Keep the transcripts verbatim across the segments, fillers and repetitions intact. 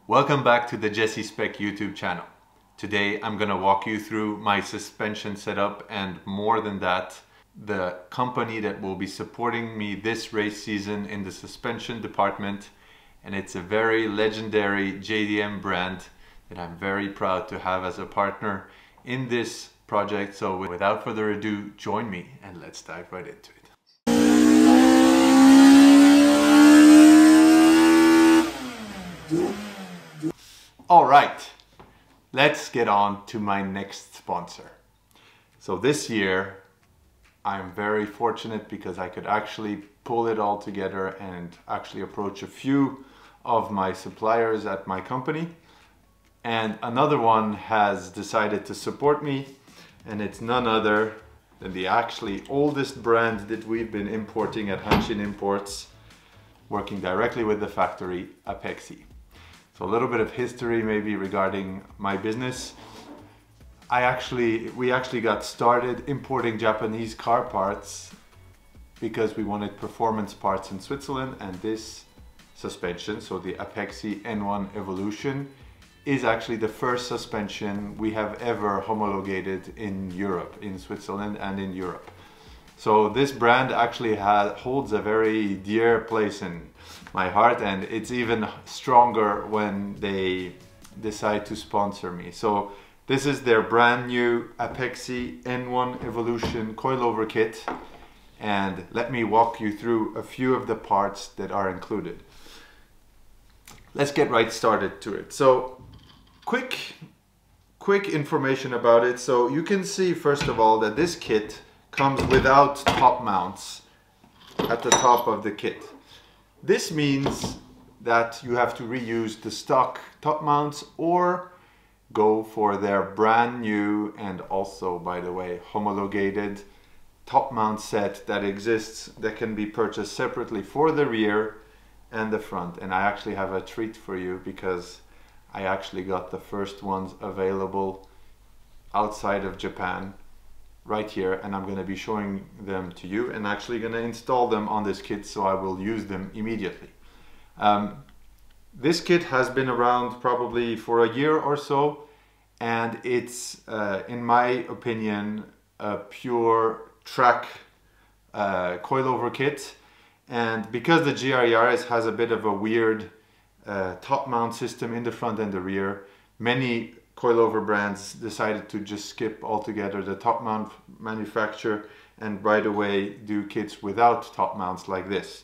Welcome back to the Jesse Spec YouTube channel. Today I'm gonna walk you through my suspension setup and more than that, the company that will be supporting me this race season in the suspension department, and it's a very legendary J D M brand that I'm very proud to have as a partner in this project. So without further ado, join me and let's dive right into it. All right, let's get on to my next sponsor. So this year, I'm very fortunate because I could actually pull it all together and actually approach a few of my suppliers at my company. And another one has decided to support me, and it's none other than the actually oldest brand that we've been importing at Hanshin-imports, working directly with the factory, Apexi. So a little bit of history maybe regarding my business. I actually, we actually got started importing Japanese car parts because we wanted performance parts in Switzerland, and this suspension, so the Apexi N one Evolution, is actually the first suspension we have ever homologated in Europe, in Switzerland and in Europe. So this brand actually has, holds a very dear place in my heart, and it's even stronger when they decide to sponsor me. So this is their brand new Apexi N one Evolution Coilover kit, and let me walk you through a few of the parts that are included. Let's get right started to it. So quick, quick information about it. So you can see first of all that this kit comes without top mounts at the top of the kit. This means that you have to reuse the stock top mounts or go for their brand new and also, by the way, homologated top mount set that exists that can be purchased separately for the rear and the front. And I actually have a treat for you because I actually got the first ones available outside of Japan right here, and I'm going to be showing them to you and actually going to install them on this kit, so I will use them immediately. Um, this kit has been around probably for a year or so, and it's uh, in my opinion a pure track uh, coilover kit. And because the G R Yaris has a bit of a weird uh, top mount system in the front and the rear, many coilover brands decided to just skip altogether the top mount manufacture and right away do kits without top mounts like this.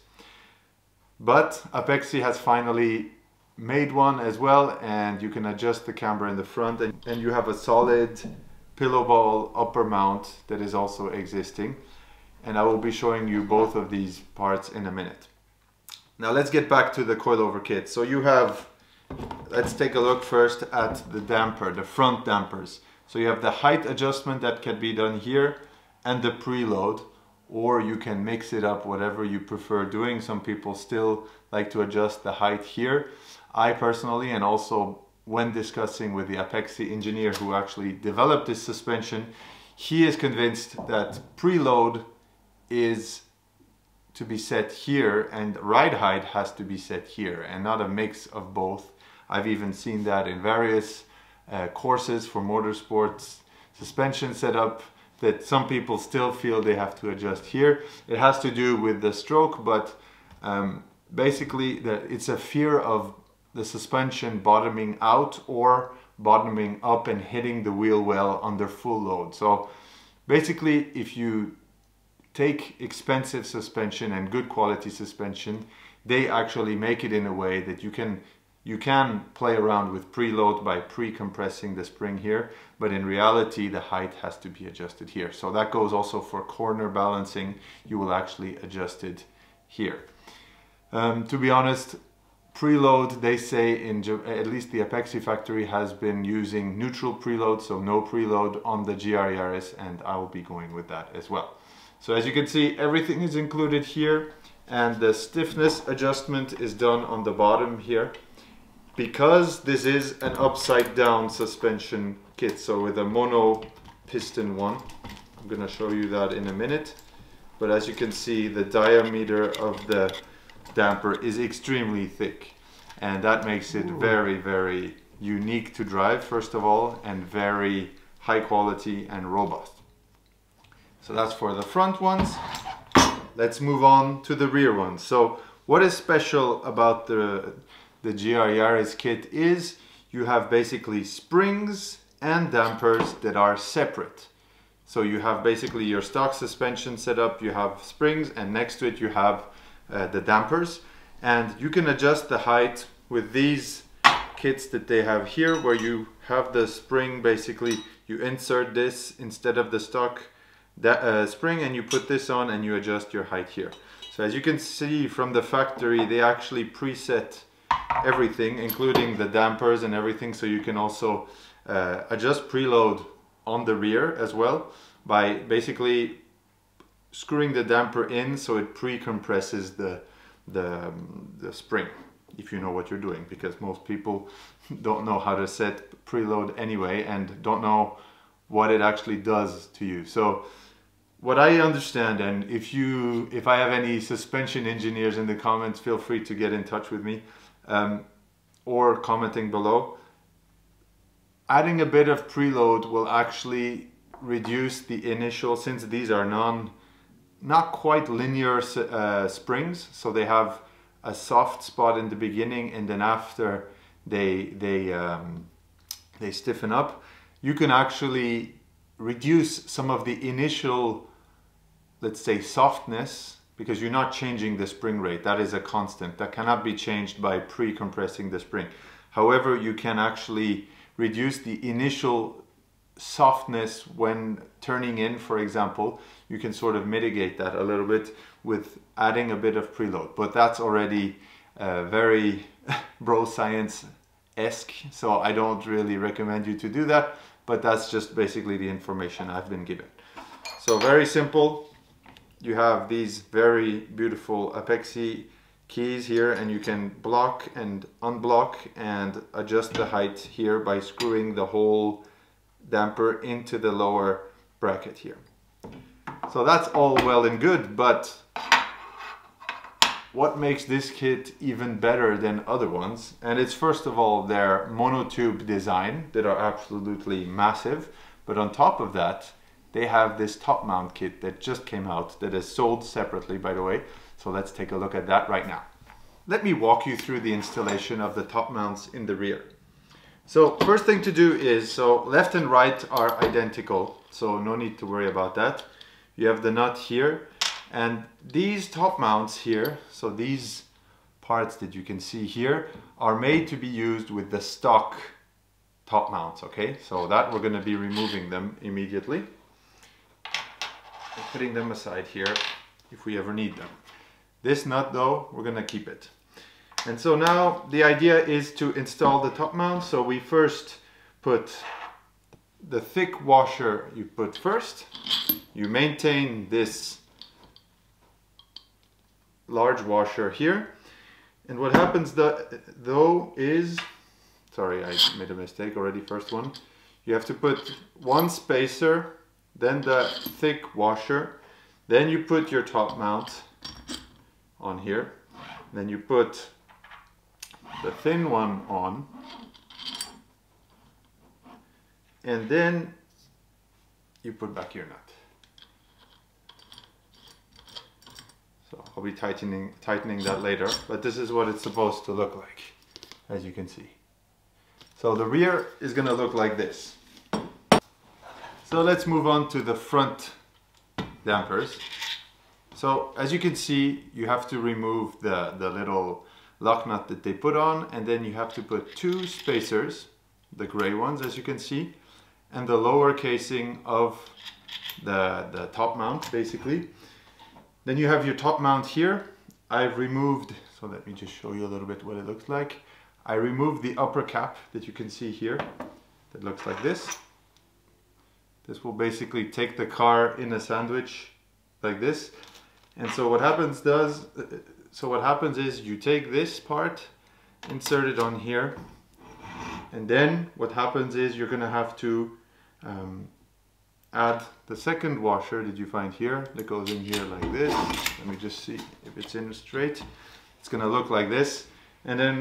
But Apexi has finally made one as well, and you can adjust the camber in the front, and, and you have a solid pillow ball upper mount that is also existing. And I will be showing you both of these parts in a minute. Now let's get back to the coilover kit. So you have, let's take a look first at the damper, the front dampers. So you have the height adjustment that can be done here and the preload, or you can mix it up whatever you prefer doing. Some people still like to adjust the height here. I personally, and also when discussing with the Apexi engineer who actually developed this suspension, he is convinced that preload is to be set here and ride height has to be set here and not a mix of both. I've even seen that in various uh, courses for motorsports suspension setup, that some people still feel they have to adjust here. It has to do with the stroke, but um, basically the, it's a fear of the suspension bottoming out or bottoming up and hitting the wheel well under full load. So basically, if you take expensive suspension and good quality suspension, they actually make it in a way that you can you can play around with preload by pre-compressing the spring here, but in reality the height has to be adjusted here. So that goes also for corner balancing. You will actually adjust it here. Um, to be honest, preload, they say, in at least the Apexi factory has been using neutral preload, so no preload on the G R Yaris, and I will be going with that as well. So as you can see, everything is included here, and the stiffness adjustment is done on the bottom here. Because this is an upside down suspension kit, so with a mono piston one, I'm gonna show you that in a minute. But as you can see, the diameter of the damper is extremely thick. and that makes it very, very unique to drive, first of all, and very high quality and robust. So that's for the front ones. Let's move on to the rear ones. So what is special about the, the G R Yaris kit is you have basically springs and dampers that are separate. So you have basically your stock suspension set up, you have springs, and next to it you have uh, the dampers. And you can adjust the height with these kits that they have here, where you have the spring, basically you insert this instead of the stock that, uh, spring, and you put this on and you adjust your height here. So as you can see from the factory, they actually preset everything, including the dampers and everything, so you can also uh, adjust preload on the rear as well by basically screwing the damper in so it pre-compresses the, the, um, the spring, if you know what you're doing, because most people don't know how to set preload anyway and don't know what it actually does to you. So what I understand, and if you if I have any suspension engineers in the comments, feel free to get in touch with me um, or commenting below. Adding a bit of preload will actually reduce the initial, since these are non not quite linear uh, springs, so they have a soft spot in the beginning and then after they they um, they stiffen up. You can actually reduce some of the initial, let's say, softness, because you're not changing the spring rate. That is a constant that cannot be changed by pre-compressing the spring. However, you can actually reduce the initial softness when turning in, for example. You can sort of mitigate that a little bit with adding a bit of preload, but that's already uh, very bro science-esque, so I don't really recommend you to do that, but that's just basically the information I've been given. So very simple. You have these very beautiful Apexi keys here, and you can block and unblock and adjust the height here by screwing the whole damper into the lower bracket here. So that's all well and good, but what makes this kit even better than other ones? And it's first of all their monotube design that are absolutely massive, but on top of that they have this top mount kit that just came out that is sold separately, by the way. So let's take a look at that right now. Let me walk you through the installation of the top mounts in the rear. So first thing to do is, so left and right are identical, so no need to worry about that. You have the nut here, and these top mounts here, so these parts that you can see here, are made to be used with the stock top mounts, okay? So that we're gonna be removing them immediately. Putting them aside here if we ever need them. This nut though, we're gonna keep it. And so now the idea is to install the top mount. So we first put the thick washer, you put first, you maintain this large washer here. And what happens though is, sorry, I made a mistake already, first one. You have to put one spacer, then the thick washer, then you put your top mount on here, then you put the thin one on, and then you put back your nut. So I'll be tightening, tightening that later, but this is what it's supposed to look like, as you can see. So the rear is going to look like this. So let's move on to the front dampers. So as you can see, you have to remove the, the little lock nut that they put on, and then you have to put two spacers, the gray ones as you can see, and the lower casing of the, the top mount basically. Then you have your top mount here. I've removed, so let me just show you a little bit what it looks like. I removed the upper cap that you can see here, that looks like this. This will basically take the car in a sandwich like this. And so what happens does, so what happens is you take this part, insert it on here, and then what happens is you're gonna have to um, add the second washer that you find here that goes in here like this. Let me just see if it's in straight. It's gonna look like this. And then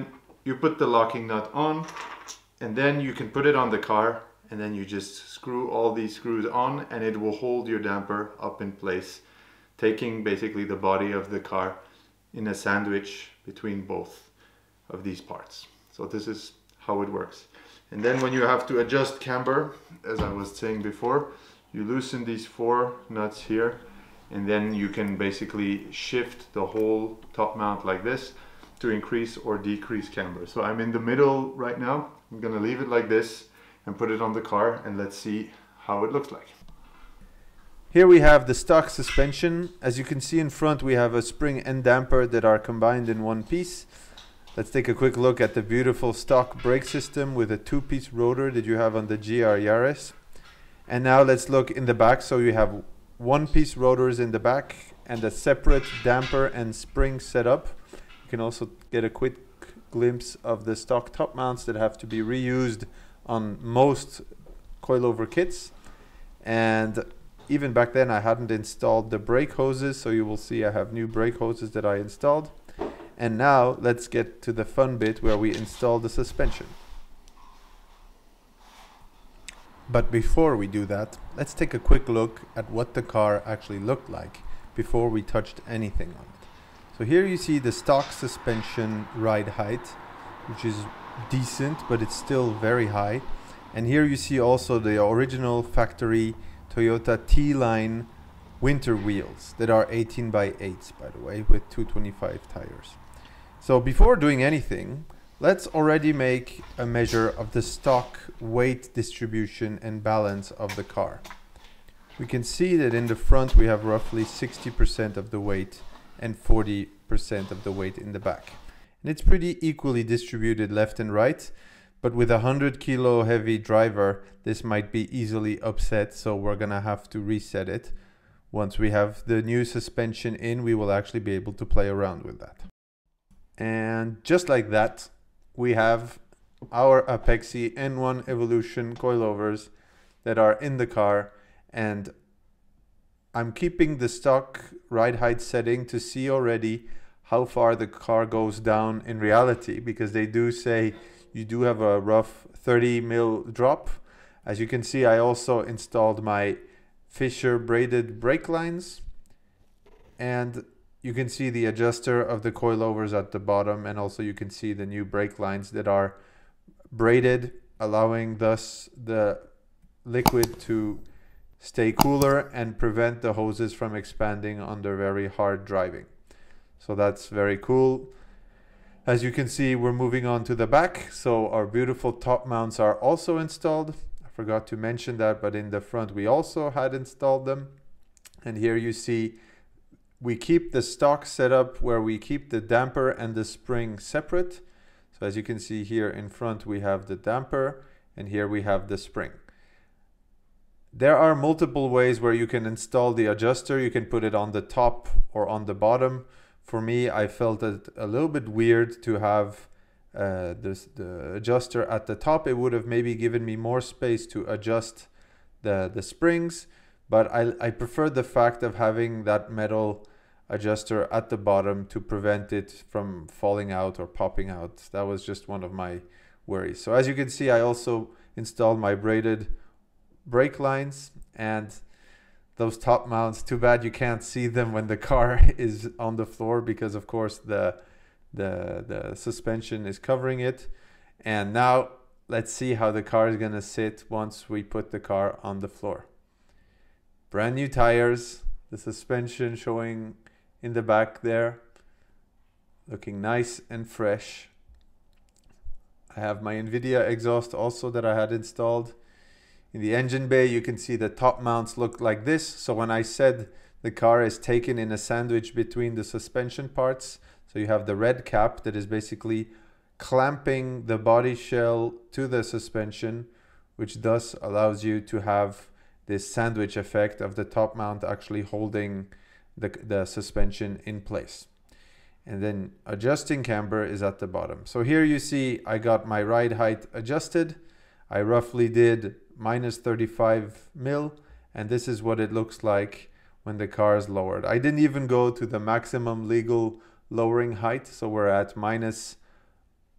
you put the locking nut on, and then you can put it on the car, and then you just screw all these screws on, and it will hold your damper up in place, taking basically the body of the car in a sandwich between both of these parts. So this is how it works. And then when you have to adjust camber, as I was saying before, you loosen these four nuts here, and then you can basically shift the whole top mount like this to increase or decrease camber. So I'm in the middle right now. I'm gonna leave it like this and put it on the car, and let's see how it looks like. Here we have the stock suspension. As you can see in front, we have a spring and damper that are combined in one piece. Let's take a quick look at the beautiful stock brake system with a two-piece rotor that you have on the G R Yaris. And now let's look in the back. So you have one-piece rotors in the back and a separate damper and spring setup. You can also get a quick glimpse of the stock top mounts that have to be reused on most coilover kits. And even back then I hadn't installed the brake hoses, so you will see I have new brake hoses that I installed. And now let's get to the fun bit where we install the suspension. But before we do that, let's take a quick look at what the car actually looked like before we touched anything on it. So here you see the stock suspension ride height, which is decent, but it's still very high. And here you see also the original factory Toyota T-line winter wheels that are eighteen by eights, by the way, with two twenty-five tires. So before doing anything, let's already make a measure of the stock weight distribution and balance of the car. We can see that in the front we have roughly sixty percent of the weight and forty percent of the weight in the back. And it's pretty equally distributed left and right, but with a one hundred kilo heavy driver, this might be easily upset, so we're gonna have to reset it. Once we have the new suspension in, we will actually be able to play around with that. And just like that, we have our Apexi N one Evolution coilovers that are in the car, and I'm keeping the stock ride height setting to see already how far the car goes down in reality, because they do say you do have a rough thirty mil drop. As you can see, I also installed my Fisher braided brake lines, and you can see the adjuster of the coilovers at the bottom, and also you can see the new brake lines that are braided, allowing thus the liquid to stay cooler and prevent the hoses from expanding under very hard driving. So that's very cool. As you can see, we're moving on to the back. So our beautiful top mounts are also installed. I forgot to mention that, but in the front we also had installed them. And here you see we keep the stock setup where we keep the damper and the spring separate. So as you can see here in front, we have the damper, and here we have the spring. There are multiple ways where you can install the adjuster. You can put it on the top or on the bottom. For me, I felt it a little bit weird to have uh, this, the adjuster at the top. It would have maybe given me more space to adjust the, the springs, but I, I prefer the fact of having that metal adjuster at the bottom to prevent it from falling out or popping out. That was just one of my worries. So as you can see, I also installed my braided brake lines and those top mounts. Too bad you can't see them when the car is on the floor, because of course the the the suspension is covering it. And now let's see how the car is gonna sit once we put the car on the floor. Brand new tires, the suspension showing in the back there, looking nice and fresh. I have my NVIDIA exhaust also that I had installed. In the engine bay, you can see the top mounts look like this. So when I said the car is taken in a sandwich between the suspension parts, so you have the red cap that is basically clamping the body shell to the suspension, which thus allows you to have this sandwich effect of the top mount actually holding the, the suspension in place. And then adjusting camber is at the bottom. So here you see I got my ride height adjusted. I roughly did minus thirty-five mil, and this is what it looks like when the car is lowered. I didn't even go to the maximum legal lowering height, so we're at minus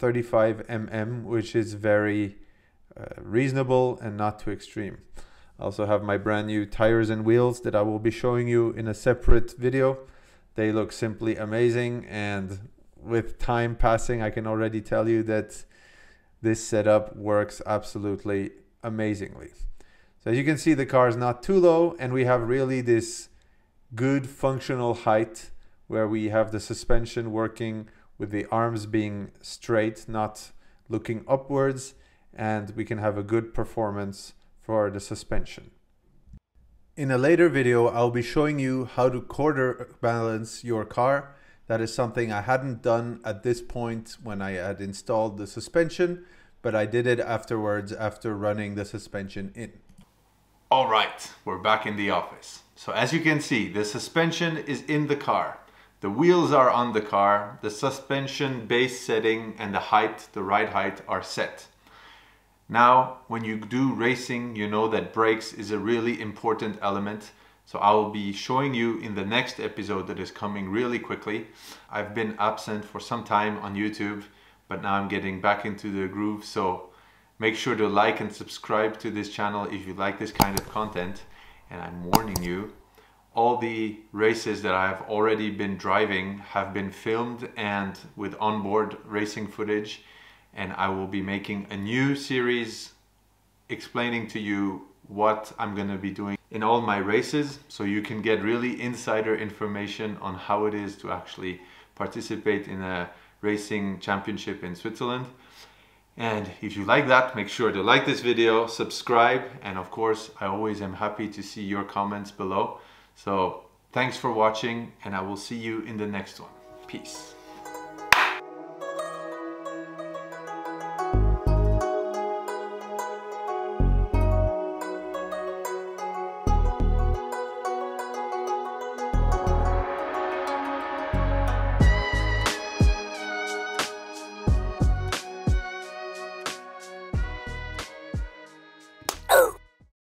thirty-five millimeters, which is very uh, reasonable and not too extreme. I also have my brand new tires and wheels that I will be showing you in a separate video. They look simply amazing, and with time passing, I can already tell you that this setup works absolutely amazingly. So as you can see, the car is not too low, and we have really this good functional height where we have the suspension working with the arms being straight, not looking upwards, and we can have a good performance for the suspension. In a later video, I'll be showing you how to quarter balance your car. That is something I hadn't done at this point when I had installed the suspension, but I did it afterwards after running the suspension in. All right, we're back in the office. So as you can see, the suspension is in the car. The wheels are on the car. The suspension base setting and the height, the ride height, are set. Now, when you do racing, you know that brakes is a really important element. So I will be showing you in the next episode that is coming really quickly. I've been absent for some time on YouTube, but now I'm getting back into the groove. So make sure to like and subscribe to this channel if you like this kind of content. And I'm warning you, all the races that I have already been driving have been filmed and with onboard racing footage. And I will be making a new series explaining to you what I'm going to be doing in all my races, so you can get really insider information on how it is to actually participate in a racing championship in Switzerland. And if you like that, make sure to like this video, subscribe, and of course I always am happy to see your comments below. So thanks for watching, and I will see you in the next one. Peace.